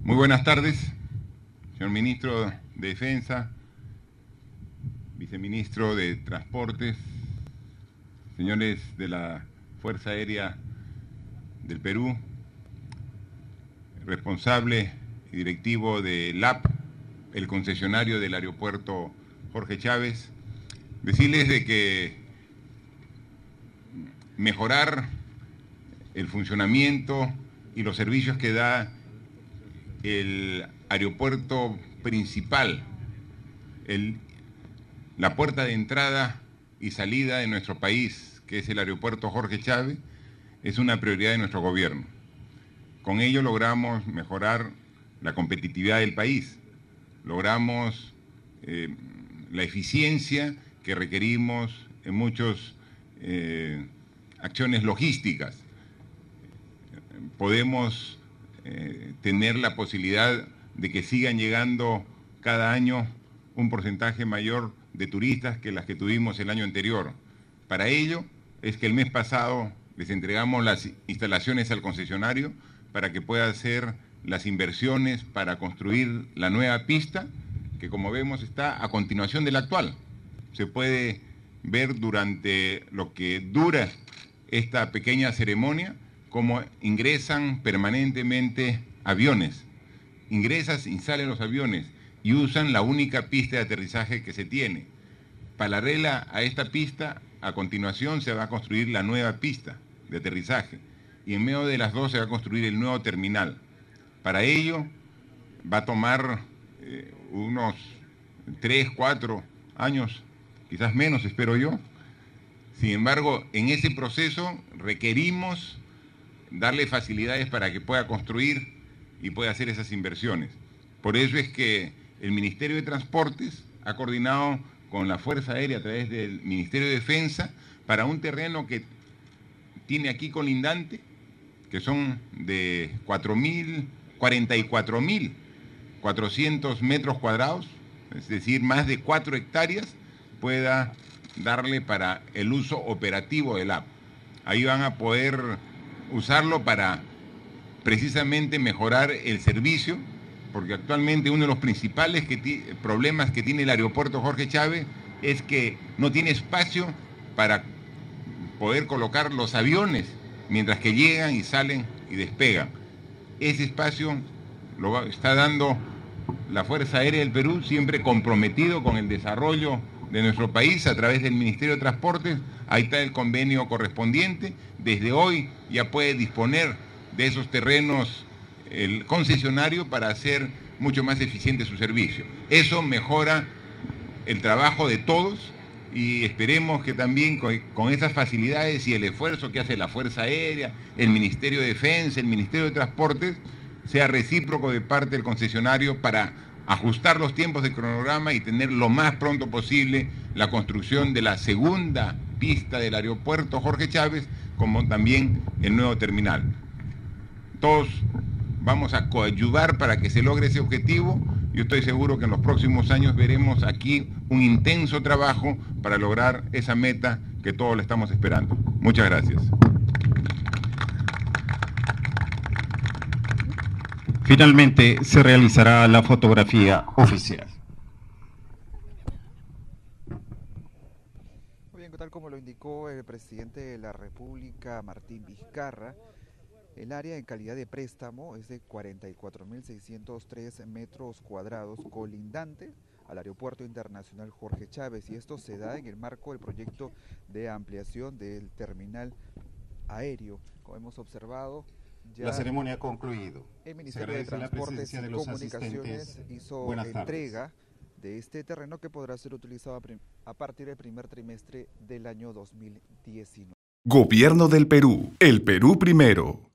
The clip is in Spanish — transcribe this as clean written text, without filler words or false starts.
Muy buenas tardes, señor Ministro de Defensa, Viceministro de Transportes, señores de la Fuerza Aérea del Perú, responsable y directivo de LAP, el concesionario del aeropuerto Jorge Chávez, decirles de que mejorar el funcionamiento y los servicios que da el aeropuerto principal, la puerta de entrada y salida de nuestro país, que es el aeropuerto Jorge Chávez, es una prioridad de nuestro gobierno. Con ello logramos mejorar la competitividad del país, logramos la eficiencia que requerimos en muchas acciones logísticas. Podemos tener la posibilidad de que sigan llegando cada año un porcentaje mayor de turistas que las que tuvimos el año anterior. Para ello es que el mes pasado les entregamos las instalaciones al concesionario para que pueda hacer las inversiones para construir la nueva pista, que como vemos está a continuación de la actual. Se puede ver durante lo que dura esta pequeña ceremonia cómo ingresan permanentemente aviones. Ingresan y salen los aviones y usan la única pista de aterrizaje que se tiene. Paralela a esta pista, a continuación se va a construir la nueva pista de aterrizaje y en medio de las dos se va a construir el nuevo terminal. Para ello va a tomar unos 3, 4 años, quizás menos, espero yo. Sin embargo, en ese proceso requerimos darle facilidades para que pueda construir y pueda hacer esas inversiones. Por eso es que el Ministerio de Transportes ha coordinado con la Fuerza Aérea a través del Ministerio de Defensa para un terreno que tiene aquí colindante, que son de 44.400 metros cuadrados, es decir, más de 4 hectáreas, pueda darle para el uso operativo del LAP. Ahí van a poder usarlo para precisamente mejorar el servicio, porque actualmente uno de los principales problemas que tiene el aeropuerto Jorge Chávez es que no tiene espacio para poder colocar los aviones mientras que llegan y salen y despegan. Ese espacio lo está dando la Fuerza Aérea del Perú, siempre comprometido con el desarrollo de nuestro país a través del Ministerio de Transportes. Ahí está el convenio correspondiente. Desde hoy ya puede disponer de esos terrenos el concesionario para hacer mucho más eficiente su servicio. Eso mejora el trabajo de todos y esperemos que también con esas facilidades y el esfuerzo que hace la Fuerza Aérea, el Ministerio de Defensa, el Ministerio de Transportes, sea recíproco de parte del concesionario para ajustar los tiempos de cronograma y tener lo más pronto posible la construcción de la segunda pista del aeropuerto Jorge Chávez, como también el nuevo terminal. Todos vamos a coadyuvar para que se logre ese objetivo. Yo estoy seguro que en los próximos años veremos aquí un intenso trabajo para lograr esa meta que todos le estamos esperando. Muchas gracias. Finalmente se realizará la fotografía oficial. Muy bien, tal como lo indicó el presidente de la República, Martín Vizcarra, el área en calidad de préstamo es de 44.603 metros cuadrados, colindante al Aeropuerto Internacional Jorge Chávez, y esto se da en el marco del proyecto de ampliación del terminal aéreo. Como hemos observado, ya la ceremonia ha concluido. El Ministerio de Transportes y Comunicaciones hizo entrega de este terreno que podrá ser utilizado a partir del primer trimestre del año 2019. Gobierno del Perú. El Perú primero.